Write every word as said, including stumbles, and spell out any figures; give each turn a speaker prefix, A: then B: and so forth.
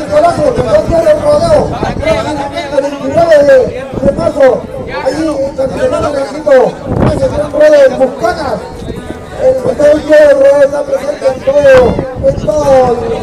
A: colazo, que no quiere el rodeo. El veintinueve de marzo, allí en San Fernando de México, hace un rodeo en Buscanas. El veintiocho de rodeo está presente en todo, en todo